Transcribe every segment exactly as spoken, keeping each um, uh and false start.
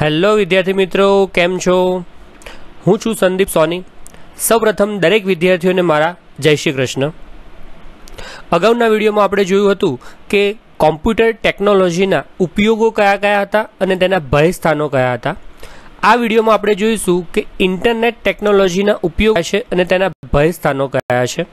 Hello વિદ્યાર્થી મિત્રો, કેમ છો? હું છું સંદીપ સોની. સૌપ્રથમ દરેક વિદ્યાર્થીઓને મારા જય શ્રી કૃષ્ણ. અગાઉના વિડીયોમાં આપણે જોયું હતું કે કોમ્પ્યુટર ટેકનોલોજીના ઉપયોગો કયા કયા હતા અને તેના ભય સ્થાનો કયા હતા. આ વિડીયોમાં આપણે જોઈશું કે ઇન્ટરનેટ ટેકનોલોજીના ઉપયોગ છે અને તેના ભય સ્થાનો કયા છે.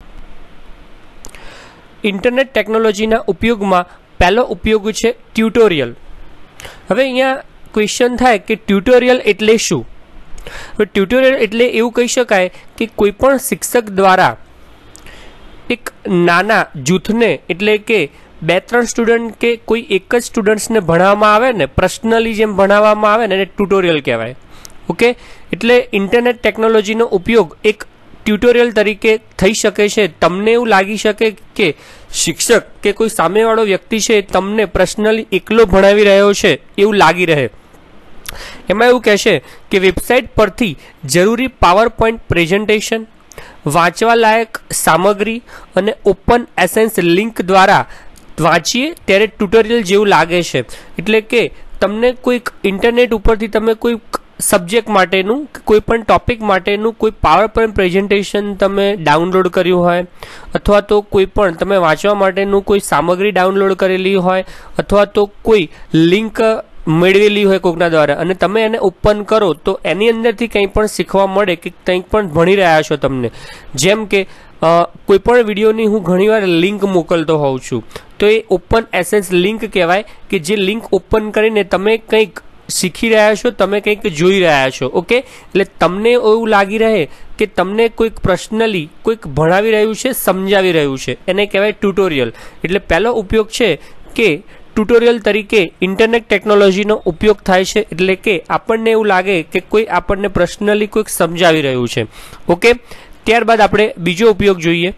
ઇન્ટરનેટ ટેકનોલોજીના ઉપયોગમાં પહેલો ઉપયોગ છે ટ્યુટોરિયલ. હવે અહીંયા ક્વેશ્ચન થાય કે ટ્યુટોરિયલ એટલે શું? હવે ટ્યુટોરિયલ એટલે એવું કહી શકાય કે કોઈપણ શિક્ષક દ્વારા એક નાના જૂથને એટલે કે બે ત્રણ સ્ટુડન્ટ કે કોઈ એક જ સ્ટુડન્ટ્સને ભણાવવામાં આવે ને, પર્સનલી જેમ ભણાવવામાં આવે ને એને ટ્યુટોરિયલ કહેવાય. ઓકે, એટલે ઇન્ટરનેટ ટેકનોલોજીનો ઉપયોગ એક ટ્યુટોરિયલ તરીકે થઈ શકે છે. તમને એવું લાગી શકે કે શિક્ષક કે કોઈ સામેવાળો વ્યક્તિ છે તમને પર્સનલી એકલો ભણાવી રહ્યો છે એવું લાગી રહે. એમાં એવું કહેશે કે વેબસાઇટ પરથી જરૂરી પાવર પોઈન્ટ પ્રેઝન્ટેશન, વાંચવા લાયક સામગ્રી અને ઓપન એસેન્સ લિંક દ્વારા વાંચીએ ત્યારે ટ્યુટોરિયલ જેવું લાગે છે. એટલે કે તમને કોઈક ઇન્ટરનેટ ઉપરથી તમે કોઈક સબ્જેક્ટ માટેનું કોઈ પણ ટોપિક માટેનું કોઈ પાવર પોઈન્ટ પ્રેઝન્ટેશન તમે ડાઉનલોડ કર્યું હોય, અથવા તો કોઈ પણ તમે વાંચવા માટેનું કોઈ સામગ્રી ડાઉનલોડ કરેલી હોય, અથવા તો કોઈ લિંક મેળવેલી હોય કોઈકના દ્વારા અને તમે એને ઓપન કરો તો એની અંદરથી કંઈ પણ શીખવા મળે કે કંઈક પણ ભણી રહ્યા છો તમને. જેમ કે કોઈ પણ વિડીયોની હું ઘણીવાર લિંક મોકલતો હોઉં છું, તો એ ઓપન એસેન્સ લિંક કહેવાય કે જે લિંક ઓપન કરીને તમે કંઈક શીખી રહ્યા છો, તમે કંઈક જોઈ રહ્યા છો. ઓકે, એટલે તમને એવું લાગી રહે કે તમને કોઈક પર્સનલી કોઈક ભણાવી રહ્યું છે, સમજાવી રહ્યું છે, એને કહેવાય ટ્યુટોરિયલ. એટલે પહેલો ઉપયોગ છે કે ટ્યુટોરિયલ તરીકે ઇન્ટરનેટ ટેકનોલોજીનો ઉપયોગ થાય છે. એટલે કે આપણને એવું લાગે કે કોઈ આપણને પર્સનલી કોઈક સમજાવી રહ્યું છે. ઓકે, ત્યારબાદ આપણે બીજો ઉપયોગ જોઈએ.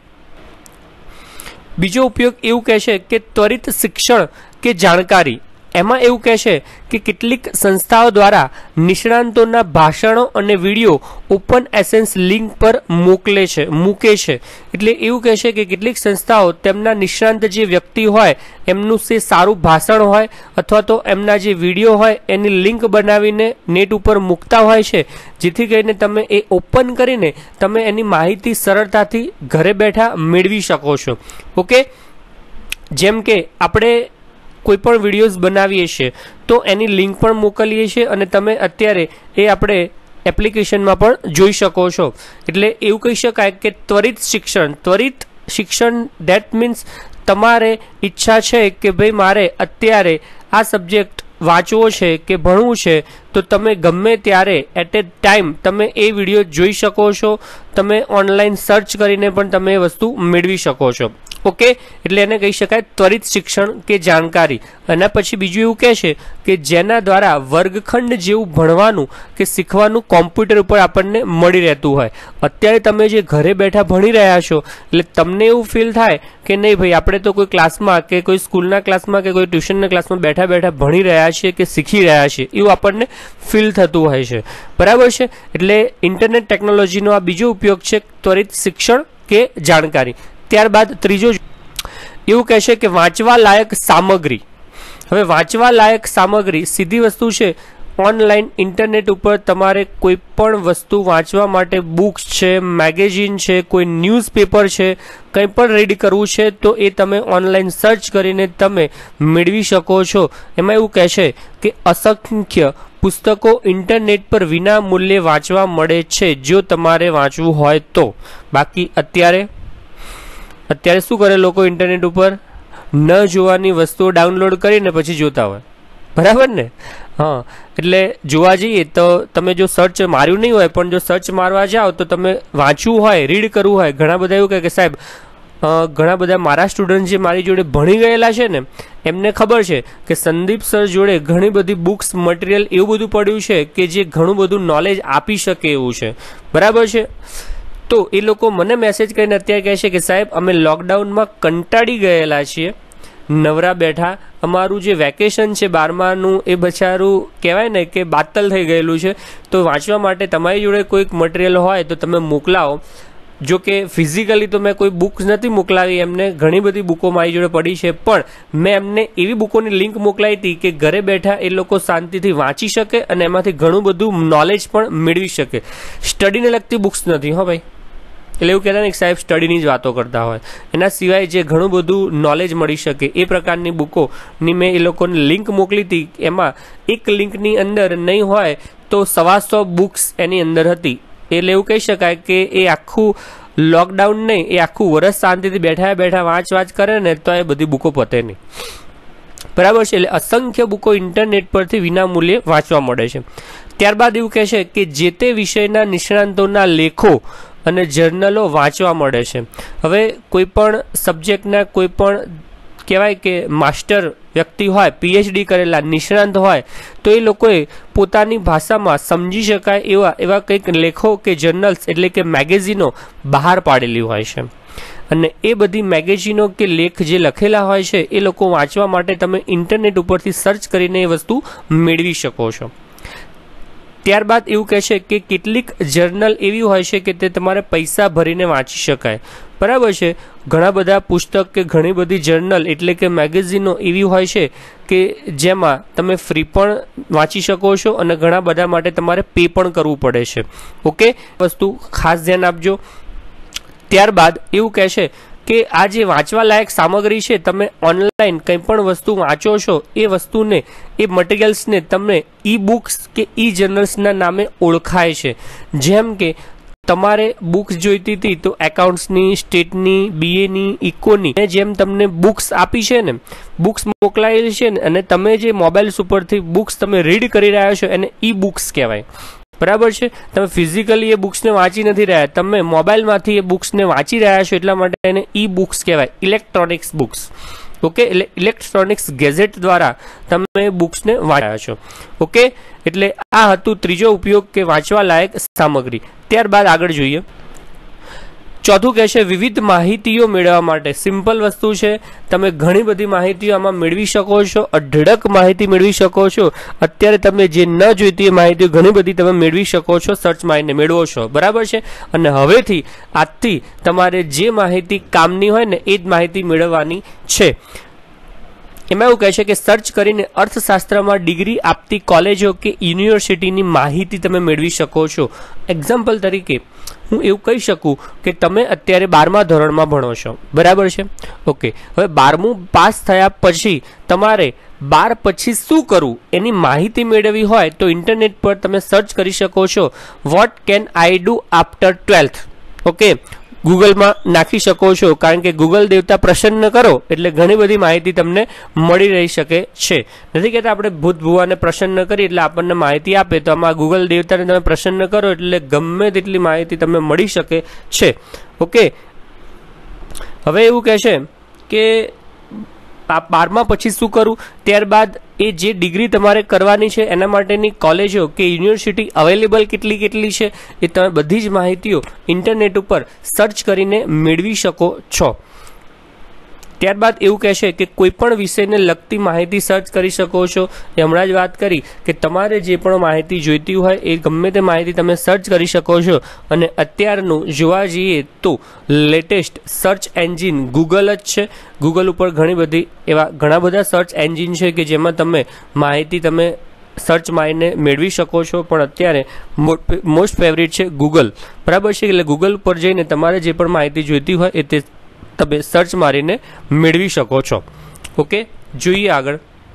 બીજો ઉપયોગ એવું કહે છે કે ત્વરિત શિક્ષણ કે જાણકારી. એમાં એવું કહે છે કે કેટલીક સંસ્થાઓ દ્વારા નિષ્ણાંતોના ભાષણો અને વિડીયો ઓપન એસેન્સ લિંક પર મોકલે છે મૂકે છે. એટલે એવું કહે છે કે કેટલીક સંસ્થાઓ તેમના નિષ્ણાંત જે વ્યક્તિ હોય એમનું જે સારું ભાષણ હોય અથવા તો એમના જે વિડીયો હોય એની લિંક બનાવીને નેટ ઉપર મૂકતા હોય છે, જેથી કરીને તમે એ ઓપન કરીને તમે એની માહિતી સરળતાથી ઘરે બેઠા મેળવી શકો છો. ઓકે, જેમ કે આપણે કોઈ પણ વિડીયોઝ બનાવીએ છીએ તો એની લિંક પણ મોકલીએ છીએ અને તમે અત્યારે એ આપણે એપ્લિકેશનમાં પણ જોઈ શકો છો. એટલે એવું કહી શકાય કે ત્વરિત શિક્ષણ. ત્વરિત શિક્ષણ દેટ મીન્સ તમારે ઈચ્છા છે કે ભાઈ મારે અત્યારે આ સબ્જેક્ટ વાંચવો છે કે ભણવું છે તો તમે ગમે ત્યારે એટ એ ટાઈમ તમે એ વિડીયો જોઈ શકો છો. તમે ઓનલાઈન સર્ચ કરીને પણ તમે એ વસ્તુ મેળવી શકો છો. ઓકે, એટલે એને કહી શકાય ત્વરિત શિક્ષણ કે જાણકારી. એના પછી બીજું એવું કહે છે કે જેના દ્વારા વર્ગખંડ જેવું ભણવાનું કે શીખવાનું કોમ્પ્યુટર ઉપર આપણને મળી રહેતું હોય. અત્યારે તમે જે ઘરે બેઠા ભણી રહ્યા છો એટલે તમને એવું ફીલ થાય કે નહીં ભાઈ આપણે તો કોઈ ક્લાસમાં કે કોઈ સ્કૂલના ક્લાસમાં કે કોઈ ટ્યુશનના ક્લાસમાં બેઠા બેઠા ભણી રહ્યા છીએ કે શીખી રહ્યા છીએ એવું આપણને ફીલ થતું હોય છે. બરાબર છે? એટલે ઇન્ટરનેટ ટેકનોલોજીનો આ બીજો ઉપયોગ છે ત્વરિત શિક્ષણ કે જાણકારી. ત્યારબાદ ત્રીજો એવું કહેશે કે વાંચવા લાયક સામગ્રી. હવે વાંચવા લાયક સામગ્રી સીધી વસ્તુ છે. ઓનલાઈન ઇન્ટરનેટ ઉપર તમારે કોઈ પણ વસ્તુ વાંચવા માટે બુક્સ છે, મેગેઝિન છે, કોઈ ન્યૂઝપેપર છે, કંઈ પણ રીડ કરવું છે તો એ તમે ઓનલાઈન સર્ચ કરીને તમે મેળવી શકો છો. એમાં એવું કહે છે કે અસંખ્ય પુસ્તકો ઇન્ટરનેટ પર વિના મૂલ્યે વાંચવા મળે છે જો તમારે વાંચવું હોય તો. બાકી અત્યારે અત્યારે શું કરે લોકો ઇન્ટરનેટ ઉપર ન જોવાની વસ્તુઓ ડાઉનલોડ કરીને પછી જોતા હોય. બરાબર ને? હા, એટલે જોવા જઈએ તો તમે જો સર્ચ માર્યું નહીં હોય પણ જો સર્ચ મારવા જાઓ તો તમે વાંચવું હોય, રીડ કરવું હોય, ઘણા બધા એવું કહે કે સાહેબ ઘણા બધા મારા સ્ટુડન્ટ જે મારી જોડે ભણી ગયેલા છે ને એમને ખબર છે કે સંદીપ સર જોડે ઘણી બધી બુક્સ મટીરિયલ એવું બધું પડ્યું છે કે જે ઘણું બધું નોલેજ આપી શકે એવું છે. બરાબર છે? તો એ લોકો મને મેસેજ કરીને અત્યારે કહે છે કે સાહેબ અમે લોકડાઉનમાં કંટાળી ગયેલા છીએ, નવરા બેઠા, અમારું જે વેકેશન છે બારમાનું એ બચારું કહેવાય ને કે બાતલ થઈ ગયેલું છે, તો વાંચવા માટે તમારી જોડે કોઈક મટીરિયલ હોય તો તમે મોકલાવો. જો કે ફિઝિકલી તો મેં કોઈ બુક્સ નથી મોકલાવી એમને, ઘણી બધી બુકો મારી જોડે પડી છે, પણ મેં એમને એવી બુકોની લિંક મોકલાવી હતી કે ઘરે બેઠા એ લોકો શાંતિથી વાંચી શકે અને એમાંથી ઘણું બધું નોલેજ પણ મેળવી શકે. સ્ટડીને લગતી બુક્સ નથી હો ભાઈ, એટલે એવું કહેતા ને કે સાહેબ સ્ટડીની જ વાતો કરતા હોય, એના સિવાય જે ઘણું બધું નોલેજ મળી શકે એ પ્રકારની બુકોની મેં એ લોકોને લિંક મોકલી હતી. એમાં એક લિંકની અંદર નહીં હોય તો સવાસો બુક્સ એની અંદર હતી. એટલે એવું કહી શકાય કે એ આખું લોકડાઉન નહીં, એ આખું વર્ષ શાંતિથી બેઠા બેઠા વાંચ વાંચ કરે ને તો એ બધી બુકો પતે નહીં. બરાબર છે. એટલે અસંખ્ય બુકો ઇન્ટરનેટ પરથી વિનામૂલ્યે વાંચવા મળે છે. ત્યારબાદ એવું કહે છે કે જે તે વિષયના નિષ્ણાંતોના લેખો અને જર્નલો વાંચવા મળે છે. હવે કોઈ પણ સબ્જેક્ટના કોઈ પણ કહેવાય કે માસ્ટર વ્યક્તિ હોય, પીએચડી કરેલા નિષ્ણાંત હોય, તો એ લોકોએ પોતાની ભાષામાં સમજી શકાય એવા એવા કંઈક લેખો કે જર્નલ્સ એટલે કે મેગેઝિનો બહાર પાડેલી હોય છે. અને એ બધી મેગેઝિનો કે લેખ જે લખેલા હોય છે એ લોકો વાંચવા માટે તમે ઇન્ટરનેટ ઉપરથી સર્ચ કરીને એ વસ્તુ મેળવી શકો છો. ત્યારબાદ એવું કહે છે કે કેટલીક જર્નલ એવી હોય છે કે તે તમારે પૈસા ભરીને વાંચી શકાય. બરાબર છે. ઘણા બધા પુસ્તક કે ઘણી બધી જર્નલ એટલે કે મેગેઝિનો એવી હોય છે કે જેમાં તમે ફ્રી પણ વાંચી શકો છો અને ઘણા બધા માટે તમારે પે પણ કરવું પડે છે. ઓકે, વસ્તુ ખાસ ધ્યાન આપજો. ત્યારબાદ એવું કહે છે કે આ જે વાંચવા લાયક સામગ્રી છે, તમે ઓનલાઈન કંઈ પણ વસ્તુ વાંચો છો એ વસ્તુને, એ મટીરિયલ્સને તમને ઈ બુક્સ કે ઈ જર્નલ્સના નામે ઓળખાય છે. જેમ કે તમારે બુક્સ જોઈતી હતી તો એકાઉન્ટ્સની, સ્ટેટની, બીએની, ઇકોની, જેમ તમને બુક્સ આપી છે ને, બુક્સ મોકલાયેલી છે ને, અને તમે જે મોબાઈલ્સ ઉપરથી બુક્સ તમે રીડ કરી રહ્યા છો એને ઈ બુક્સ કહેવાય. બરાબર છે. તમે ફિઝિકલી એ બુક્સને વાંચી નથી રહ્યા, તમે મોબાઈલમાંથી એ બુક્સને વાંચી રહ્યા છો, એટલા માટે એને ઈ બુક્સ કહેવાય, ઇલેક્ટ્રોનિક્સ બુક્સ. ઓકે, એટલે ઇલેક્ટ્રોનિક્સ ગેજેટ દ્વારા તમે બુક્સને વાંચ્યા છો. ઓકે, એટલે આ હતું ત્રીજો ઉપયોગ કે વાંચવા લાયક સામગ્રી. ત્યારબાદ આગળ જોઈએ. ચોથું કહે છે વિવિધ માહિતીઓ મેળવવા માટે. સિમ્પલ વસ્તુ છે, તમે ઘણી બધી માહિતીઓ આમાં મેળવી શકો છો, અઢળક માહિતી મેળવી શકો છો. અત્યારે તમે જે ન જોઈતી એ માહિતીઓ ઘણી બધી તમે મેળવી શકો છો, સર્ચ મારીને મેળવો છો. બરાબર છે. અને હવેથી આજથી તમારે જે માહિતી કામની હોય ને એ જ માહિતી મેળવવાની છે. એમાં એવું કહે છે કે સર્ચ કરીને અર્થશાસ્ત્રમાં ડિગ્રી આપતી કોલેજો કે યુનિવર્સિટીની માહિતી તમે મેળવી શકો છો. એક્ઝામ્પલ તરીકે હું એવું કહી શકું કે તમે અત્યારે બારમા ધોરણમાં ભણો છો. બરાબર છે. ઓકે, હવે બારમું પાસ થયા પછી તમારે બાર પછી શું કરવું એની માહિતી મેળવવી હોય તો ઇન્ટરનેટ પર તમે સર્ચ કરી શકો છો, what can I do after twelfth. Okay, ગૂગલમાં નાખી શકો છો, કારણ કે ગૂગલ દેવતા પ્રસન્ન કરો એટલે ઘણી બધી માહિતી તમને મળી રહી શકે છે. નથી કહેતા આપણે ભૂત ભુવાને પ્રસન્ન કરી એટલે આપણને માહિતી આપે, તો આમાં ગૂગલ દેવતાને તમે પ્રસન્ન કરો એટલે ગમે તેટલી માહિતી તમને મળી શકે છે. ઓકે, હવે એવું કહે છે કે બારમા પછી શું કરવું, ત્યારબાદ એ જે ડિગ્રી તમારે કરવાની છે એના માટેની કોલેજો કે યુનિવર્સિટી અવેલેબલ કેટલી કેટલી છે એ તમે બધી જ માહિતીઓ ઇન્ટરનેટ ઉપર સર્ચ કરીને મેળવી શકો છો. ત્યારબાદ એવું કહે છે કે કોઈ પણ વિષયને લગતી માહિતી સર્ચ કરી શકો છો. એ હમણાં જ વાત કરી કે તમારે જે પણ માહિતી જોઈતી હોય એ ગમે તે માહિતી તમે સર્ચ કરી શકો છો. અને અત્યારનું જોવા જઈએ તો લેટેસ્ટ સર્ચ એન્જિન ગૂગલ જ છે. ગૂગલ ઉપર ઘણી બધી એવા ઘણા બધા સર્ચ એન્જિન છે કે જેમાં તમે માહિતી તમે સર્ચ મારીને મેળવી શકો છો. પણ અત્યારે મોસ્ટ ફેવરિટ છે ગૂગલ. બરાબર છે. એટલે ગૂગલ પર જઈને તમારે જે પણ માહિતી જોઈતી હોય એ તે તમે સર્ચ મારીને મેળવી શકો છો. ઓકે, જોઈએ આગળ.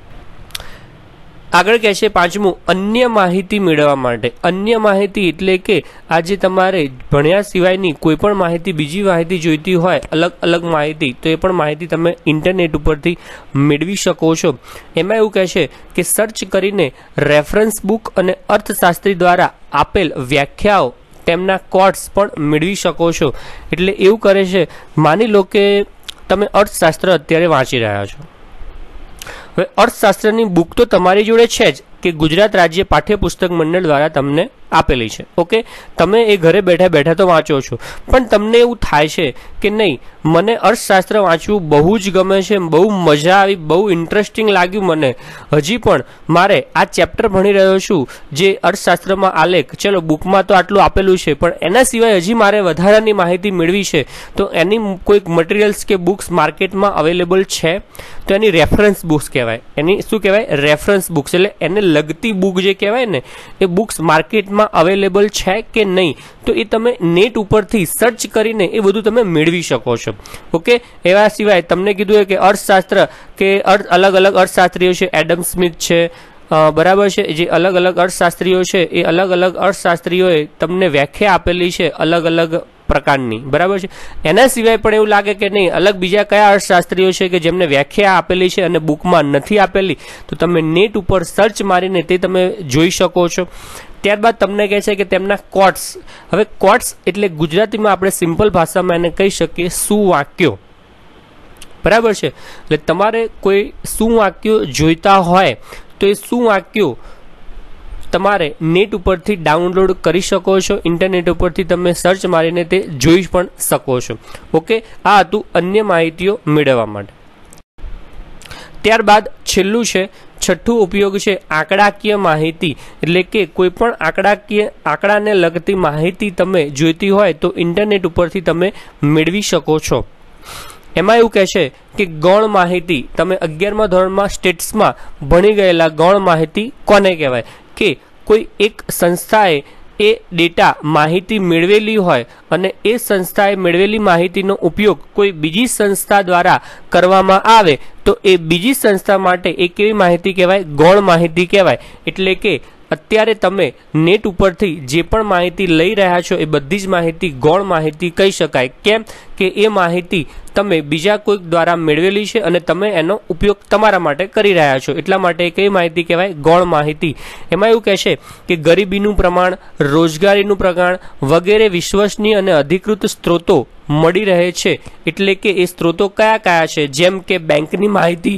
આગળ કહે છે પાંચમું, અન્ય માહિતી મેળવવા માટે. અન્ય માહિતી એટલે કે આજે તમારે ભણ્યા સિવાયની કોઈ પણ માહિતી, બીજી માહિતી જોઈતી હોય, અલગ અલગ માહિતી, તો એ પણ માહિતી તમે ઇન્ટરનેટ ઉપરથી મેળવી શકો છો. એમાં એવું કહે છે કે સર્ચ કરીને રેફરન્સ બુક અને અર્થશાસ્ત્રી દ્વારા આપેલ વ્યાખ્યાઓ, તેમના કોટ્સ પણ મેળવી શકો છો. એટલે એવું કરે છે, માની લો કે તમે અર્થશાસ્ત્ર અત્યારે વાંચી રહ્યા છો. હવે અર્થશાસ્ત્રની બુક તો તમારી જોડે છે જ, કે ગુજરાત રાજ્ય પાઠ્યપુસ્તક મંડળ દ્વારા તમને આપેલી છે. ઓકે, તમે એ ઘરે બેઠા બેઠા તો વાંચો છો, પણ તમને એવું થાય છે કે નહીં, મને અર્થશાસ્ત્ર વાંચવું બહુ જ ગમે છે, બહુ મજા આવી, બહુ ઇન્ટરેસ્ટિંગ લાગ્યું મને, હજી પણ મારે આ ચેપ્ટર ભણી રહ્યો છું જે અર્થશાસ્ત્રમાં આલેખ, ચલો બુકમાં તો આટલું આપેલું છે પણ એના સિવાય હજી મારે વધારાની માહિતી મેળવી છે, તો એની કોઈક મટીરિયલ્સ કે બુક્સ માર્કેટમાં અવેલેબલ છે તો એની રેફરન્સ બુક્સ કહેવાય. એની શું કહેવાય? Reference books. એટલે એને લગતી બુક જે કહેવાય ને એ બુક્સ માર્કેટમાં અવેલેબલ છે કે નહીં, તો એ તમે નેટ ઉપરથી સર્ચ કરીને એ બધું તમે મેળવી શકો છો. ઓકે, એવા સિવાય તમને કીધું કે અર્થશાસ્ત્ર કે અર્થ અલગ અલગ અર્થશાસ્ત્રીઓ છે, એડમ સ્મિથ છે, બરાબર છે, જે અલગ અલગ અર્થશાસ્ત્રીઓ છે એ અલગ અલગ અર્થશાસ્ત્રીઓએ તમને વ્યાખ્યા આપેલી છે અલગ અલગ પ્રકારની, બરાબર છે. એના સિવાય પણ એવું લાગે કે નહીં, અલગ બીજા કયા અર્થશાસ્ત્રીઓ છે કે જેમને વ્યાખ્યા આપેલી છે અને બુકમાં નથી આપેલી, તો તમે નેટ ઉપર સર્ચ મારીને તે તમે જોઈ શકો છો. ત્યારબાદ તમને કહે છે કે તેમના કોટ્સ. હવે કોટ્સ એટલે ગુજરાતીમાં આપણે સિમ્પલ ભાષામાં એને કહી શકીએ સુવાક્યો, બરાબર છે. એટલે તમારે કોઈ સુવાક્યો જોઈતા હોય તો એ સુવાક્યો તમારે નેટ ઉપરથી ડાઉનલોડ કરી શકો છો, ઇન્ટરનેટ ઉપરથી તમે સર્ચ મારીને તે જોઈ પણ શકો છો. ઓકે, આ હતું અન્ય માહિતીઓ મેળવવા માટે. ત્યારબાદ છેલ્લું છે, છઠ્ઠું ઉપયોગ છે આંકડાકીય માહિતી. એટલે કે કોઈ પણ આંકડાકીય આંકડાને લગતી માહિતી તમે જોઈતી હોય તો ઇન્ટરનેટ ઉપરથી તમે મેળવી શકો છો. એમાં એવું કહે છે કે ગૌણ માહિતી, તમે અગિયારમા ધોરણમાં સ્ટેટ્સમાં ભણી ગયેલા ગૌણ માહિતી કોને કહેવાય? કે કોઈ એક સંસ્થાએ એ ડેટા માહિતી મેળવેલી હોય અને એ સંસ્થાએ મેળવેલી માહિતીનો ઉપયોગ કોઈ બીજી સંસ્થા દ્વારા કરવામાં આવે તો એ બીજી સંસ્થા માટે એ કેવી માહિતી કહેવાય? ગૌણ માહિતી કહેવાય. એટલે કે અત્યારે તમે નેટ ઉપરથી જે પણ માહિતી લઈ રહ્યા છો એ બધી જ માહિતી ગૌણ માહિતી કહી શકાય. કેમ કે એ માહિતી તમે બીજા કોઈક દ્વારા મેળવેલી છે અને તમે એનો ઉપયોગ તમારા માટે કરી રહ્યા છો, એટલા માટે કઈ માહિતી કહેવાય? ગૌણ માહિતી. એમાં એવું કહેશે કે ગરીબીનું પ્રમાણ, રોજગારીનું પ્રમાણ વગેરે વિશ્વસનીય અને અધિકૃત સ્ત્રોતો મળી રહે છે. એટલે કે એ સ્ત્રોતો કયા કયા છે? જેમ કે બેંકની માહિતી,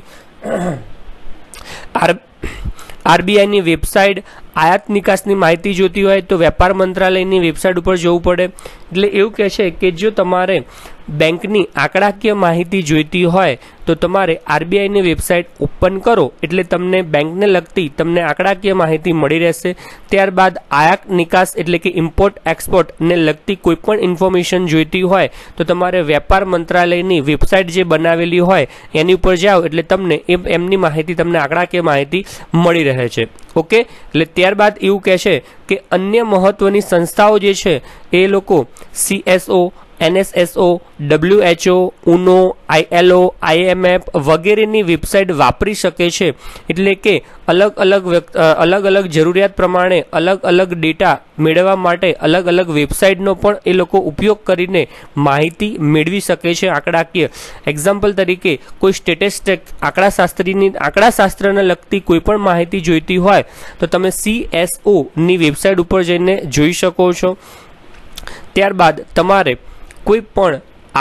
આરબીઆઈની વેબસાઇટ, આયાત નિકાસની માહિતી જોતી હોય તો વેપાર મંત્રાલયની વેબસાઇટ ઉપર જવું પડે. એટલે એવું કહે છે કે જો તમારે બેંકની આંકડાકીય માહિતી જોઈતી હોય તો તમારે આરબીઆઈની વેબસાઇટ ઓપન કરો એટલે તમને બેંકને લગતી તમને આંકડાકીય માહિતી મળી રહેશે. ત્યારબાદ આયાત નિકાસ એટલે કે ઇમ્પોર્ટ એક્સપોર્ટને લગતી કોઈ પણ ઇન્ફોર્મેશન જોઈતી હોય તો તમારે વેપાર મંત્રાલયની વેબસાઇટ જે બનાવેલી હોય એની ઉપર જાઓ એટલે તમને એ એમની માહિતી તમને આંકડાકીય માહિતી મળી રહે છે. ઓકે, એટલે ત્યારબાદ એવું કહે છે કે અન્ય મહત્વની સંસ્થાઓ જે છે એ લોકો CSO, NSSO, WHO, UNO, ILO, IMF વગેરેની વેબસાઇટ વાપરી શકે છે. એટલે કે અલગ અલગ અલગ અલગ જરૂરિયાત પ્રમાણે અલગ અલગ ડેટા મેળવવા માટે અલગ અલગ વેબસાઇટનો પણ એ લોકો ઉપયોગ કરીને માહિતી મેળવી શકે છે આંકડાકીય. એક્ઝામ્પલ તરીકે કોઈ સ્ટેટિસ્ટિક આંકડાશાસ્ત્રીની આંકડાશાસ્ત્રને લગતી કોઈ પણ માહિતી જોઈતી હોય તો તમે સીએસઓની વેબસાઇટ ઉપર જઈને જોઈ શકો છો. ત્યારબાદ તમારે કોઈ પણ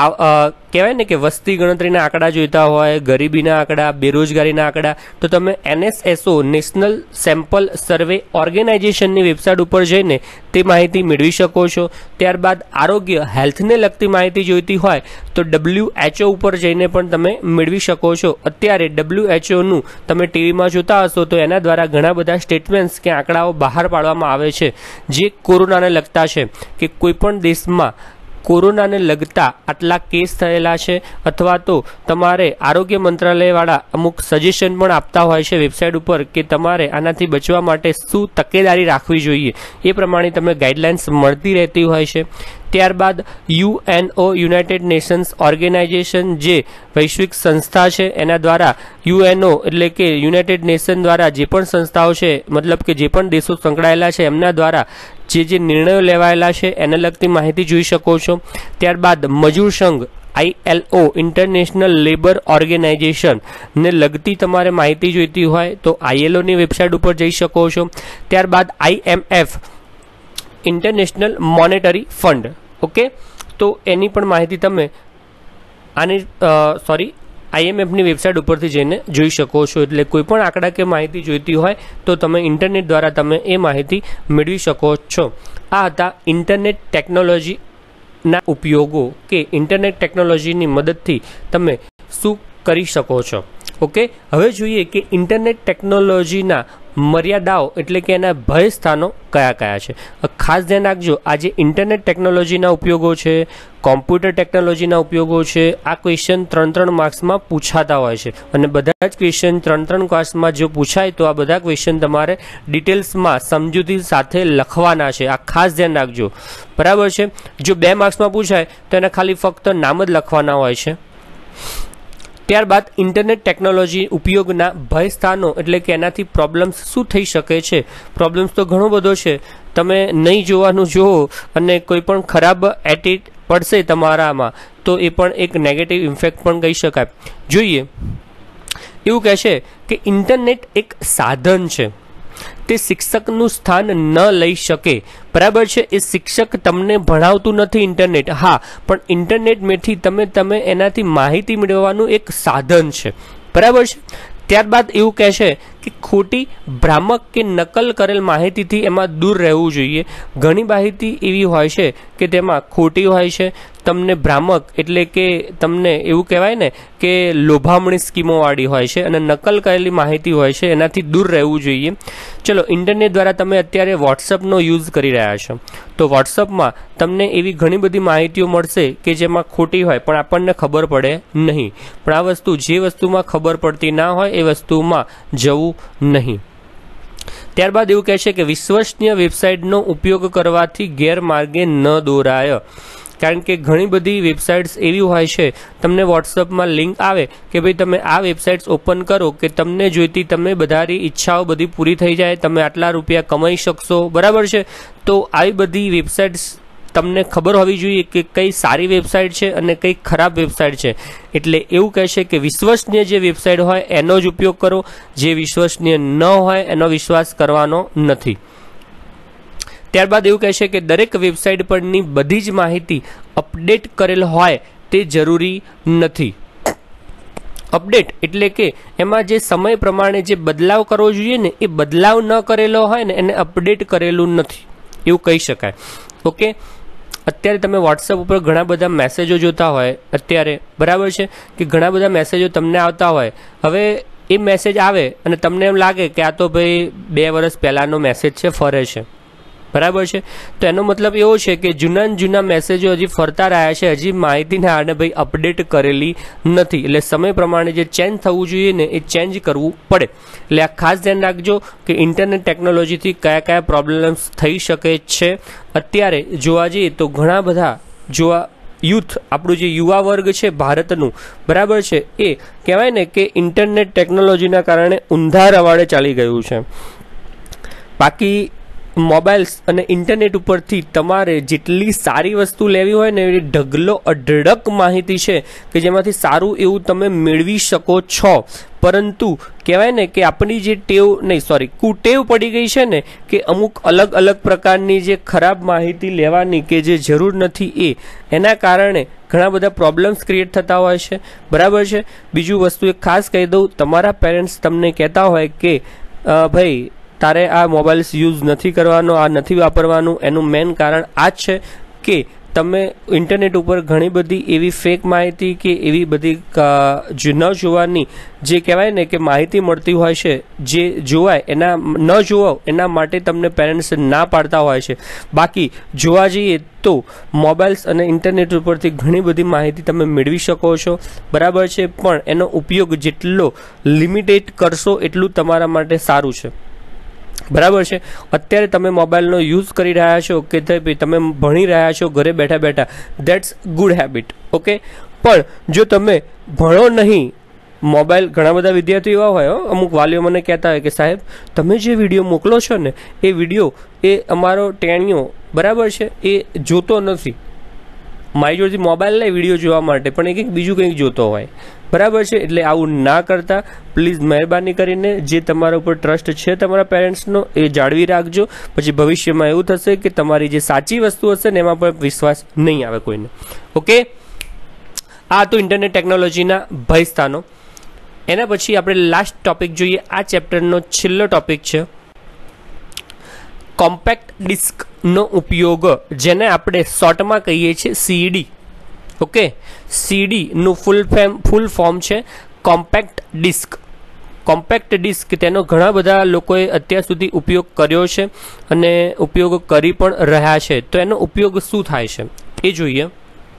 કહેવાય ને કે વસ્તી ગણતરીના આંકડા જોઈતા હોય, ગરીબીના આંકડા, બેરોજગારીના આંકડા, તો તમે એનએસએસઓ નેશનલ સેમ્પલ સર્વે ઓર્ગેનાઇઝેશનની વેબસાઇટ ઉપર જઈને તે માહિતી મેળવી શકો છો. ત્યારબાદ આરોગ્ય હેલ્થને લગતી માહિતી જોઈતી હોય તો ડબ્લ્યુએચઓ ઉપર જઈને પણ તમે મેળવી શકો છો. અત્યારે ડબ્લ્યુએચઓનું તમે ટીવીમાં જોતા હશો તો એના દ્વારા ઘણા બધા સ્ટેટમેન્ટ્સ કે આંકડાઓ બહાર પાડવામાં આવે છે જે કોરોનાને લગતા છે કે કોઈ પણ દેશમાં કોરોનાને લગતા આટલા કેસ થયેલા છે અથવા તો તમારે આરોગ્ય મંત્રાલયવાળા અમુક સજેશન પણ આપતા હોય છે વેબસાઇટ ઉપર કે તમારે આનાથી બચવા માટે શું તકેદારી રાખવી જોઈએ, એ પ્રમાણે તમને ગાઈડલાઇન્સ મળતી રહેતી હોય છે. ત્યારબાદ યુએનઓ યુનાઇટેડ નેશન્સ ઓર્ગેનાઇઝેશન જે વૈશ્વિક સંસ્થા છે એના દ્વારા યુએનઓ એટલે કે યુનાઇટેડ નેશન દ્વારા જે પણ સંસ્થાઓ છે મતલબ કે જે પણ દેશો સંકળાયેલા છે એમના દ્વારા જે જે નિર્ણયો લેવાયેલા છે એને લગતી માહિતી જોઈ શકો છો. ત્યારબાદ મજૂર સંઘ આઈએલઓ ઇન્ટરનેશનલ લેબર ઓર્ગેનાઇઝેશન ને લગતી તમારે માહિતી જોઈતી હોય તો આઈએલઓની વેબસાઇટ ઉપર જઈ શકો છો. ત્યારબાદ IMF international monetary fund. Okay, તો એની પણ માહિતી તમે આની સોરી આઈએમએફની વેબસાઇટ ઉપરથી જઈને જોઈ શકો છો। એટલે કોઈ પણ આંકડાકીય માહિતી જોઈતી હોય તો તમે ઇન્ટરનેટ દ્વારા તમે એ માહિતી મેળવી શકો છો। આ હતા ઇન્ટરનેટ ટેકનોલોજીના ઉપયોગો કે ઇન્ટરનેટ ટેકનોલોજીની મદદથી તમે શું કરી શકો છો। ઓકે, હવે જોઈએ કે ઇન્ટરનેટ ટેકનોલોજીના મર્યાદાઓ એટલે કે એના ભય સ્થાનો કયા કયા છે। ખાસ ધ્યાન રાખજો, આ જે ઇન્ટરનેટ ટેકનોલોજીના ઉપયોગો છે, કોમ્પ્યુટર ટેકનોલોજીના ઉપયોગો છે, આ ક્વેશ્ચન ત્રણ ત્રણ માર્ક્સમાં પૂછાતા હોય છે અને બધા જ ક્વેશ્ચન ત્રણ ત્રણ માર્ક્સમાં જો પૂછાય તો આ બધા ક્વેશ્ચન તમારે ડિટેલ્સમાં સમજૂતી સાથે લખવાના છે। આ ખાસ ધ્યાન રાખજો, બરાબર છે। જો બે માર્ક્સમાં પૂછાય તો એના ખાલી ફક્ત નામ જ લખવાના હોય છે। ત્યારબાદ ઇન્ટરનેટ ટેકનોલોજી ઉપયોગના ભય સ્થાનો એટલે કે એનાથી પ્રોબ્લેમ્સ શું થઈ શકે છે। પ્રોબ્લેમ્સ તો ઘણો બધો છે, તમે નહીં જોવાનું જુઓ અને કોઈ પણ ખરાબ એટિટ પડશે તમારામાં તો એ પણ એક નેગેટિવ ઇમ્પેક્ટ પણ કહી શકાય। જોઈએ, એવું કહેશે કે ઇન્ટરનેટ એક સાધન છે, તે શિક્ષકનું સ્થાન ન લઈ શકે, બરાબર છે। એ શિક્ષક તમને ભણાવતું નથી ઇન્ટરનેટ, હા, પણ ઇન્ટરનેટમાંથી તમે તમે એનાથી માહિતી મેળવવાનું એક સાધન છે, બરાબર છે। ત્યારબાદ એવું કહેશે કે ખોટી ભ્રામક કે નકલ કરેલ માહિતીથી એમાં દૂર રહેવું જોઈએ। ઘણી માહિતી એવી હોય છે કે તેમાં ખોટી હોય છે, તમને ભ્રામક એટલે કે તમને એવું કહેવાય ને કે લોભામણી સ્કીમોવાળી હોય છે અને નકલ કરેલી માહિતી હોય છે, એનાથી દૂર રહેવું જોઈએ। ચલો, ઇન્ટરનેટ દ્વારા તમે અત્યારે વોટ્સઅપનો યુઝ કરી રહ્યા છો તો વોટ્સઅપમાં તમને એવી ઘણી બધી માહિતીઓ મળશે કે જેમાં ખોટી હોય પણ આપણને ખબર પડે નહીં, પણ આ વસ્તુ જે વસ્તુમાં ખબર પડતી ના હોય એ વસ્તુમાં જવું નહીં। ત્યારબાદ એવું કહેશે કે વિશ્વસનીય વેબસાઇટનો ઉપયોગ કરવાથી ગેરમાર્ગે ન દોરાય, કારણ કે ઘણી બધી વેબસાઇટ્સ એવી હોય છે, તમને વોટ્સઅપમાં લિંક આવે કે ભાઈ તમે આ વેબસાઇટ્સ ઓપન કરો કે તમને જોઈતી તમે બધાની ઈચ્છાઓ બધી પૂરી થઈ જાય, તમે આટલા રૂપિયા કમાઈ શકશો, બરાબર છે। તો આવી બધી વેબસાઇટ્સ તમને ખબર હોવી જોઈએ કે કઈ સારી વેબસાઇટ છે અને કઈ ખરાબ વેબસાઇટ છે। એટલે એવું કહેશે કે વિશ્વસનીય જે વેબસાઇટ હોય એનો જ ઉપયોગ કરો, જે વિશ્વસનીય ન હોય એનો વિશ્વાસ કરવાનો નથી। ત્યારબાદ એવું કહેશે કે દરેક વેબસાઇટ પરની બધી જ માહિતી અપડેટ કરેલ હોય તે જરૂરી નથી। અપડેટ એટલે કે એમાં જે સમય પ્રમાણે જે બદલાવ કરવો જોઈએ ને એ બદલાવ ન કરેલો હોય ને એને અપડેટ કરેલું નથી, એવું કહી શકાય। ઓકે, અત્યારે તમે વોટ્સઅપ ઉપર ઘણા બધા મેસેજો જોતા હોય અત્યારે, બરાબર છે, કે ઘણા બધા મેસેજો તમને આવતા હોય। હવે એ મેસેજ આવે અને તમને એમ લાગે કે આ તો ભાઈ બે વર્ષ પહેલાંનો મેસેજ છે, ફરે છે, બરાબર છે। તો એનો મતલબ એવો છે કે જૂના જૂના મેસેજો હજી ફરતા રહ્યા છે, હજી માહિતીને આને ભાઈ અપડેટ કરેલી નથી, એટલે સમય પ્રમાણે જે ચેન્જ થવું જોઈએ ને એ ચેન્જ કરવું પડે। એટલે આ ખાસ ધ્યાન રાખજો કે ઇન્ટરનેટ ટેકનોલોજીથી કયા કયા પ્રોબ્લેમ્સ થઈ શકે છે। અત્યારે જોવા જઈએ તો ઘણા બધા જોવા યુથ આપણું જે યુવા વર્ગ છે ભારતનું, બરાબર છે, એ કહેવાય ને કે ઇન્ટરનેટ ટેકનોલોજીના કારણે ઊંધા રવાડે ચાલી ગયું છે। બાકી મોબાઈલ્સ અને ઇન્ટરનેટ ઉપરથી તમારે જેટલી સારી વસ્તુ લેવી હોય ને એવી ઢગલો અઢળક માહિતી છે કે જેમાંથી સારું એવું તમે મેળવી શકો છો, પરંતુ કહેવાય ને કે આપણી જે ટેવ નહીં સોરી કુટેવ પડી ગઈ છે ને કે અમુક અલગ અલગ પ્રકારની જે ખરાબ માહિતી લેવાની કે જે જરૂર નથી એ એના કારણે ઘણા બધા પ્રોબ્લેમ્સ ક્રિએટ થતા હોય છે, બરાબર છે। બીજું વસ્તુ એક ખાસ કહી દઉં, તમારા પેરેન્ટ્સ તમને કહેતા હોય કે ભાઈ તારે આ મોબાઈલ્સ યુઝ નથી કરવાનો, આ નથી વાપરવાનું, એનું મેઇન કારણ આ જ છે કે તમે ઇન્ટરનેટ ઉપર ઘણી બધી એવી ફેક માહિતી કે એવી બધી ન જોવાની જે કહેવાય ને કે માહિતી મળતી હોય છે, જે જોવાય એના ન જોવો એના માટે તમને પેરેન્ટ્સ ના પાડતા હોય છે। બાકી જોવા જઈએ તો મોબાઈલ્સ અને ઇન્ટરનેટ ઉપરથી ઘણી બધી માહિતી તમે મેળવી શકો છો, બરાબર છે, પણ એનો ઉપયોગ જેટલો લિમિટેડ કરશો એટલું તમારા માટે સારું છે, બરાબર છે। અત્યારે તમે મોબાઈલનો યુઝ કરી રહ્યા છો કે તમે ભણી રહ્યા છો ઘરે બેઠા બેઠા, ધેટ્સ ગુડ હેબિટ, ઓકે, પણ જો તમે ભણો નહીં, મોબાઈલ ઘણા બધા વિદ્યાર્થીઓ એવા હોય, અમુક વાલીઓ મને કહેતા હોય કે સાહેબ તમે જે વિડીયો મોકલો છો ને એ વિડીયો એ અમારો ટેણીયો, બરાબર છે, એ જોતો નથી, મારી જોડેથી મોબાઈલ લે વિડીયો જોવા માટે પણ એ કંઈક બીજું કંઈક જોતો હોય, બરાબર છે। એટલે આવું ના કરતા પ્લીઝ મહેરબાની કરીને જે તમારા ઉપર ટ્રસ્ટ છે તમારા પેરેન્ટ્સનો એ જાળવી રાખજો, પછી ભવિષ્યમાં એવું થશે કે તમારી જે સાચી વસ્તુ હશે ને એમાં પણ વિશ્વાસ નહીં આવે કોઈને। ઓકે, આ તો ઇન્ટરનેટ ટેકનોલોજીના ભય સ્થાનો। એના પછી આપણે લાસ્ટ ટોપિક જોઈએ. આ ચેપ્ટરનો છેલ્લો ટોપિક છે કોમ્પેક્ટ ડિસ્કનો ઉપયોગ, જેને આપણે શોર્ટમાં કહીએ છીએ સીડી. ઓકે, સીડીનું ફૂલ ફેમ ફૂલ ફોર્મ છે કોમ્પેક્ટ ડિસ્ક. કોમ્પેક્ટ ડિસ્ક તેનો ઘણા બધા લોકોએ અત્યાર સુધી ઉપયોગ કર્યો છે અને ઉપયોગ કરી પણ રહ્યા છે. તો એનો ઉપયોગ શું થાય છે એ જોઈએ.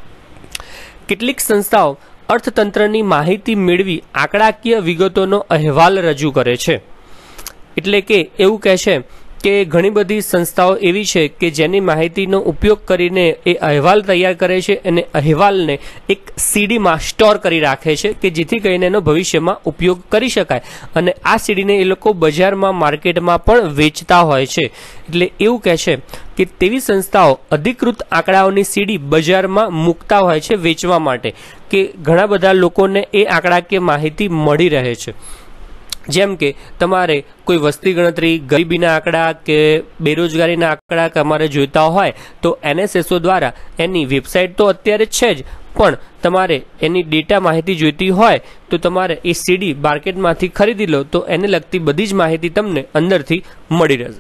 કેટલીક સંસ્થાઓ અર્થતંત્રની માહિતી મેળવી આંકડાકીય વિગતોનો અહેવાલ રજૂ કરે છે. એટલે કે એવું કહે છે કે ઘણી બધી સંસ્થાઓ એવી છે કે જેની માહિતીનો ઉપયોગ કરીને એ અહેવાલ તૈયાર કરે છે અને અહેવાલને એક સીડીમાં સ્ટોર કરી રાખે છે કે જેથી કરીને એનો ભવિષ્યમાં ઉપયોગ કરી શકાય. અને આ સીડીને એ લોકો બજારમાં માર્કેટમાં પણ વેચતા હોય છે. એટલે એવું કહે છે કે તેવી સંસ્થાઓ અધિકૃત આંકડાઓની સીડી બજારમાં મૂકતા હોય છે વેચવા માટે, કે ઘણા બધા લોકોને એ આંકડાકીય માહિતી મળી રહે છે. જેમ કે તમારે કોઈ વસ્તી ગણતરી, ગરીબીના આંકડા કે બેરોજગારીના આંકડા તમારે જોઈતા હોય તો એનએસએસઓ દ્વારા એની વેબસાઇટ તો અત્યારે છે જ, પણ તમારે એની ડેટા માહિતી જોઈતી હોય તો તમારે એ સીડી માર્કેટમાંથી ખરીદી લો તો એને લગતી બધી જ માહિતી તમને અંદરથી મળી રહેશે.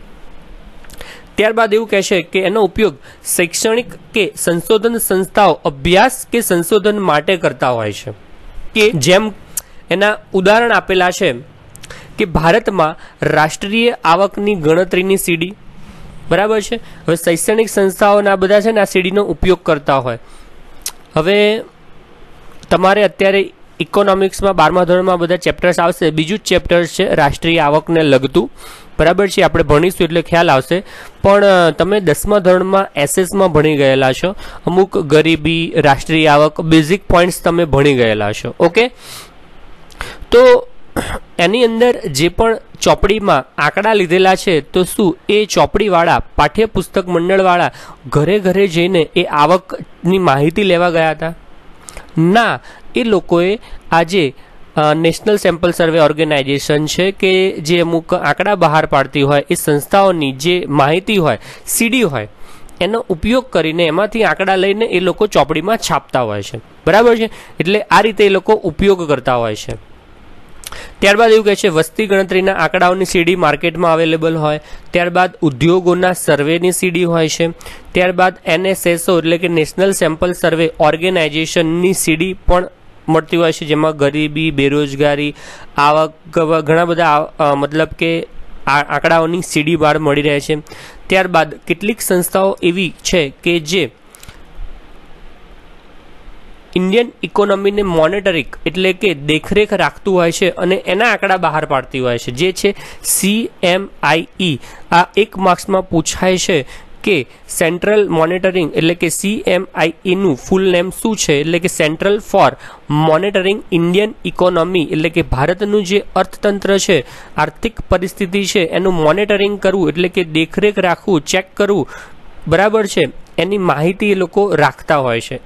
ત્યારબાદ એવું કહેશે કે એનો ઉપયોગ શૈક્ષણિક કે સંશોધન સંસ્થાઓ અભ્યાસ કે સંશોધન માટે કરતા હોય છે. કે જેમ એના ઉદાહરણ આપેલા છે કે ભારતમાં રાષ્ટ્રીય આવકની ગણતરીની સીડી, બરાબર છે. હવે શૈક્ષણિક સંસ્થાઓના બધા છે ને આ સીડીનો ઉપયોગ કરતા હોય. હવે તમારે અત્યારે ઇકોનોમિક્સમાં બારમા ધોરણમાં બધા ચેપ્ટર્સ આવશે. બીજું જ ચેપ્ટર છે રાષ્ટ્રીય આવકને લગતું, બરાબર છે. આપણે ભણીશું એટલે ખ્યાલ આવશે. પણ તમે દસમા ધોરણમાં એસએસમાં ભણી ગયેલા છો, અમુક ગરીબી, રાષ્ટ્રીય આવક, બેઝિક પોઈન્ટ્સ તમે ભણી ગયેલા છો. ઓકે, તો એની અંદર જે પણ ચોપડીમાં આંકડા લીધેલા છે તો શું એ ચોપડીવાળા, પાઠ્યપુસ્તક મંડળવાળા ઘરે ઘરે જઈને એ આવકની માહિતી લેવા ગયા હતા? ના, એ લોકોએ આજે નેશનલ સેમ્પલ સર્વે ઓર્ગેનાઇઝેશન છે કે જે અમુક આંકડા બહાર પાડતી હોય એ સંસ્થાઓની જે માહિતી હોય, સીડી હોય, એનો ઉપયોગ કરીને એમાંથી આંકડા લઈને એ લોકો ચોપડીમાં છાપતા હોય છે, બરાબર છે. એટલે આ રીતે એ લોકો ઉપયોગ કરતા હોય છે. ત્યારબાદ એવું કહે છે વસ્તી ગણતરીના આંકડાઓની સીડી માર્કેટમાં અવેલેબલ હોય. ત્યારબાદ ઉદ્યોગોના સર્વેની સીડી હોય છે. ત્યારબાદ એનએસએસઓ એટલે કે નેશનલ સેમ્પલ સર્વે ઓર્ગેનાઇઝેશનની સીડી પણ મળતી હોય છે, જેમાં ગરીબી, બેરોજગારી, આવક, ઘણા બધા મતલબ કે આંકડાઓની સીડી બહાર મળી રહે છે. ત્યારબાદ કેટલીક સંસ્થાઓ એવી છે કે જે ઇન્ડિયન ઇકોનોમીને મોનિટરિંગ એટલે કે દેખરેખ રાખતું હોય છે અને એના આંકડા બહાર પાડતી હોય છે, જે છે સીએમઆઈ. આ એક માર્ક્સમાં પૂછાય છે કે સેન્ટ્રલ મોનિટરિંગ એટલે કે સીએમઆઈ નું ફૂલ નેમ શું છે? એટલે કે central for monitoring Indian economy, એટલે કે ભારતનું જે અર્થતંત્ર છે, આર્થિક પરિસ્થિતિ છે, એનું મોનિટરિંગ કરવું એટલે કે દેખરેખ રાખવું, ચેક કરવું, બરાબર છે. એની માહિતી એ લોકો રાખતા હોય છે.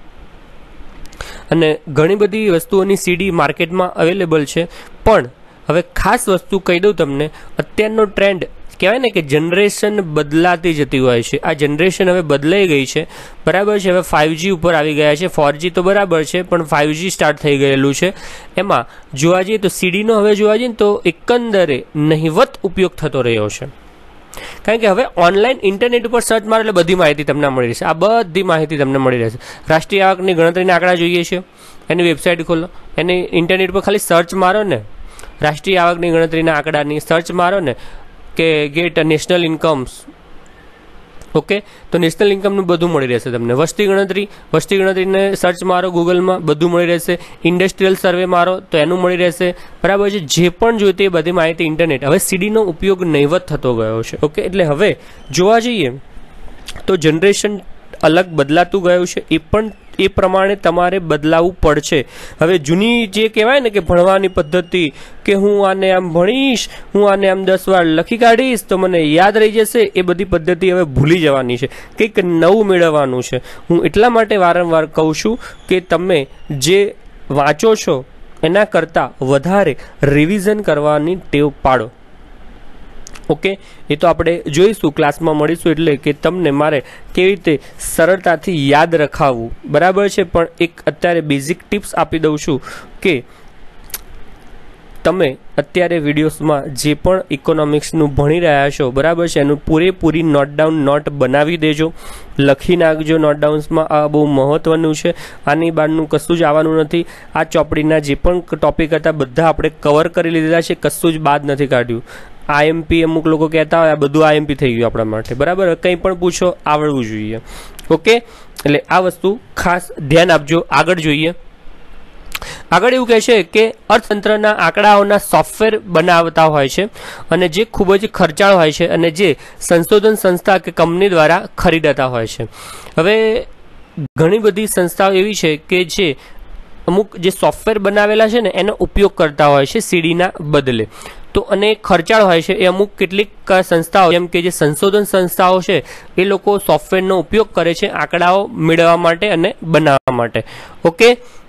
અને ઘણી બધી વસ્તુઓની સીડી માર્કેટમાં અવેલેબલ છે. પણ હવે ખાસ વસ્તુ કહી દઉં તમને, અત્યારનો ટ્રેન્ડ કહેવાય ને કે જનરેશન બદલાતી જતી હોય છે. આ જનરેશન હવે બદલાઈ ગઈ છે, બરાબર છે. હવે ફાઇવજી ઉપર આવી ગયા છે. ફોરજી તો બરાબર છે, પણ ફાઇવજી સ્ટાર્ટ થઈ ગયેલું છે. એમાં જોવા જઈએ તો સીડીનો હવે જોવા જઈએ તો એકંદરે નહિવત ઉપયોગ થતો રહ્યો છે. કારણ કે હવે ઓનલાઈન ઇન્ટરનેટ ઉપર સર્ચ મારો એટલે બધી માહિતી તમને મળી રહેશે. આ બધી માહિતી તમને મળી રહેશે. રાષ્ટ્રીય આવકની ગણતરીના આંકડા જોઈએ છે, એની વેબસાઇટ ખોલો, એની ઇન્ટરનેટ પર ખાલી સર્ચ મારો ને, રાષ્ટ્રીય આવકની ગણતરીના આંકડાની સર્ચ મારો ને કે ગેટ નેશનલ ઇન્કમ્સ, ઓકે, તો નેશનલ ઇન્કમનું બધું મળી રહેશે તમને. વસ્તી ગણતરી, વસ્તી ગણતરીને સર્ચ મારો ગૂગલમાં, બધું મળી રહેશે. ઇન્ડસ્ટ્રીયલ સર્વે મારો તો એનું મળી રહેશે, બરાબર છે. જે પણ જોઈતી એ બધી માહિતી ઇન્ટરનેટ. હવે સીડીનો ઉપયોગ નહિવત થતો ગયો છે. ઓકે, એટલે હવે જોવા જઈએ તો જનરેશન અલગ બદલાતું ગયું છે. એ પણ એ પ્રમાણે તમારે બદલાવવું પડશે. હવે જૂની જે કહેવાય ને કે ભણવાની પદ્ધતિ કે હું આને આમ ભણીશ, હું આને આમ દસ વાર લખી કાઢીશ તો મને યાદ રહી જશે, એ બધી પદ્ધતિ હવે ભૂલી જવાની છે. કંઈક નવું મેળવવાનું છે. હું એટલા માટે વારંવાર કહું છું કે તમે જે વાંચો છો એના કરતાં વધારે રિવિઝન કરવાની ટેવ પાડો. ઓકે, એ તો આપણે જોઈશું, ક્લાસમાં મળીશું એટલે કે તમને મારે કેવી રીતે સરળતાથી યાદ રખાવવું, બરાબર છે. પણ એક અત્યારે બેઝિક ટિપ્સ આપી દઉં છું કે તમે અત્યારે વિડીયોઝમાં જે પણ ઇકોનોમિક્સનું ભણી રહ્યા છો બરાબર છે એનું પૂરેપૂરી નોટ ડાઉન નોટ બનાવી દેજો, લખી નાખજો નોટ ડાઉન્સમાં. આ બહુ મહત્ત્વનું છે, આની બહારનું કશું જ આવવાનું નથી. આ ચોપડીના જે પણ ટોપિક હતા બધા આપણે કવર કરી લીધેલા છે, કશું જ બાદ નથી કાઢ્યું. આઈએમપી અમુક લોકો કહેતા હોય આ બધું આઈએમપી થઈ ગયું આપણા માટે બરાબર. કંઈ પણ પૂછો આવડવું જોઈએ. ઓકે, એટલે આ વસ્તુ ખાસ ધ્યાન આપજો. આગળ જોઈએ. આગળ એવું કહે છે કે અર્થતંત્રના આંકડાઓના સોફ્ટવેર બનાવતા હોય છે અને જે ખૂબ જ ખર્ચાળ હોય છે અને જે સંશોધન સંસ્થા કે કંપની દ્વારા ખરીદાતા હોય છે. હવે ઘણી બધી સંસ્થાઓ એવી છે કે જે અમુક જે સોફ્ટવેર બનાવેલા છે ને એનો ઉપયોગ કરતા હોય છે સીડીના બદલે. તો અને ખર્ચાળ હોય છે એ અમુક કેટલીક સંસ્થાઓ જેમ કે જે સંશોધન સંસ્થાઓ છે એ લોકો સોફ્ટવેરનો ઉપયોગ કરે છે આંકડાઓ મેળવવા માટે અને બનાવવા માટે. ઓકે,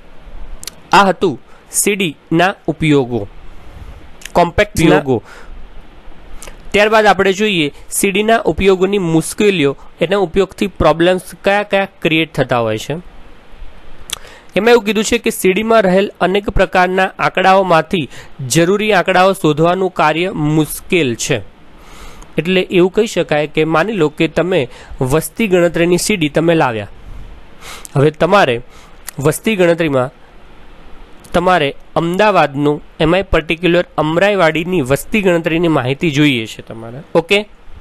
આ હતું સીડીના ઉપયોગો, કોમ્પેક્ટ ઉપયોગો. ત્યારબાદ આપણે જોઈએ સીડીના ઉપયોગોની મુશ્કેલીઓ, એના ઉપયોગથી પ્રોબ્લેમ્સ કયા કયા ક્રિએટ થતા હોય છે. એમાં એવું કીધું છે કે સીડીમાં રહેલ અનેક પ્રકારના આંકડાઓમાંથી જરૂરી આંકડાઓ શોધવાનું કાર્ય મુશ્કેલ છે. એટલે એવું કહી શકાય કે માની લો કે તમે વસ્તી ગણતરીની સીડી તમે લાવ્યા. હવે તમારે વસ્તી ગણતરીમાં તમારે અમદાવાદનું એમાંય પર્ટિક્યુલર અમરાઈવાડીની વસ્તી ગણતરીની માહિતી જોઈએ છે તમારે. ઓકે,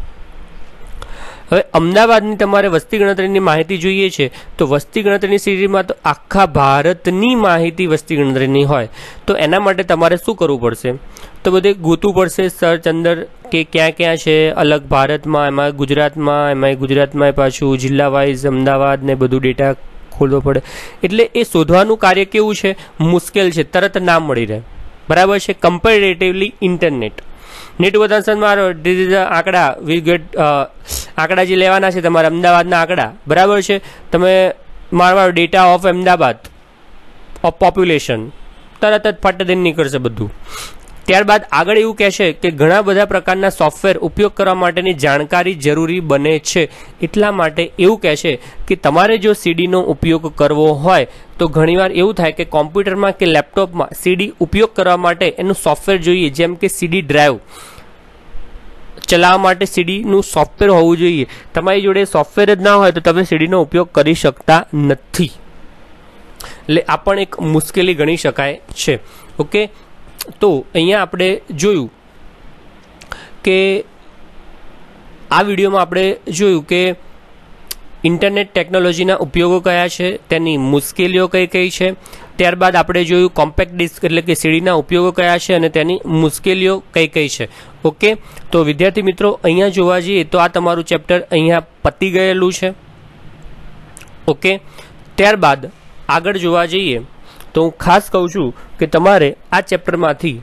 હવે અમદાવાદની તમારે વસ્તી ગણતરીની માહિતી જોઈએ છે તો વસ્તી ગણતરીની સીડીમાં તો આખા ભારતની માહિતી વસ્તી ગણતરીની હોય તો એના માટે તમારે શું કરવું પડશે? તો બધે ગોતવું પડશે સર્ચ અંદર કે ક્યાં ક્યાં છે અલગ ભારતમાં, એમાં ગુજરાતમાં, એમાં ગુજરાતમાં પાછું જિલ્લા વાઇઝ અમદાવાદ ને બધું ડેટા ખોલવો પડે. એટલે એ શોધવાનું કાર્ય કેવું છે? મુશ્કેલ છે, તરત ના મળી રહે બરાબર છે. કમ્પેરેટિવલી ઇન્ટરનેટ નેટ વધારસનમાં આંકડા વી ગેટ આંકડા જે લેવાના છે તમારા અમદાવાદના આંકડા બરાબર છે. તમે મારવા data of Ahmedabad of population તરત જ ફટ દઈને નીકળશે બધું. ત્યારબાદ આગળ એવું કહેશે કે ઘણા બધા પ્રકારના સોફ્ટવેર ઉપયોગ કરવા માટેની જાણકારી જરૂરી બને છે. એટલા માટે એવું કહેશે કે તમારે જો સીડીનો ઉપયોગ કરવો હોય તો ઘણીવાર એવું થાય કે કોમ્પ્યુટરમાં કે લેપટોપમાં સીડી ઉપયોગ કરવા માટે એનું સોફ્ટવેર જોઈએ, જેમ કે સીડી ડ્રાઈવ ચલાવવા માટે સીડીનું સોફ્ટવેર હોવું જોઈએ. તમારી જોડે સોફ્ટવેર જ ના હોય તો તમે સીડીનો ઉપયોગ કરી શકતા નથી. એટલે આ પણ એક મુશ્કેલી ગણી શકાય છે. ઓકે, તો અહીંયા આપણે જોયું કે આ વિડીયોમાં આપણે જોયું કે ઇન્ટરનેટ ટેકનોલોજીના ઉપયોગો કયા છે, તેની મુશ્કેલીઓ કઈ કઈ છે. ત્યારબાદ આપણે જોયું કોમ્પેક્ટ ડિસ્ક એટલે કે સીડીના ઉપયોગો કયા છે અને તેની મુશ્કેલીઓ કઈ કઈ છે. ઓકે, તો વિદ્યાર્થી મિત્રો અહીંયા જોવા જઈએ તો આ તમારું ચેપ્ટર અહીંયા પતી ગયેલું છે. ઓકે, ત્યારબાદ આગળ જોવા જઈએ તો હું ખાસ કહું છું કે તમારે આ ચેપ્ટરમાંથી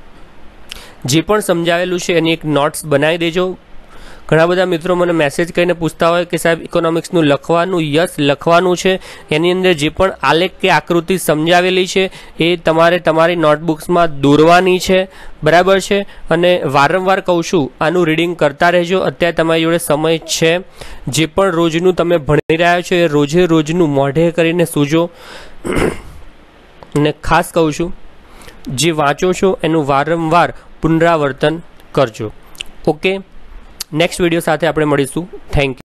જે પણ સમજાવેલું છે એની એક નોટ્સ બનાવી દેજો. ઘણા બધા મિત્રો મને મેસેજ કરીને પૂછતા હોય કે સાહેબ ઇકોનોમિક્સનું લખવાનું, યસ લખવાનું છે, એની અંદર જે પણ આલેખ કે આકૃતિ સમજાવેલી છે એ તમારે તમારી નોટબુક્સમાં દોરવાની છે બરાબર છે. અને વારંવાર કહું છું આનું રીડિંગ કરતા રહેજો. અત્યારે તમારી જોડે સમય છે, જે પણ રોજનું તમે ભણી રહ્યા છો એ રોજે રોજનું મોઢે કરીને સૂજો. અને ખાસ કહું છું જે વાંચો છો એનું વારંવાર પુનરાવર્તન કરજો. ઓકે, નેક્સ્ટ વિડીયો સાથે આપણે મળીશું. Thank you.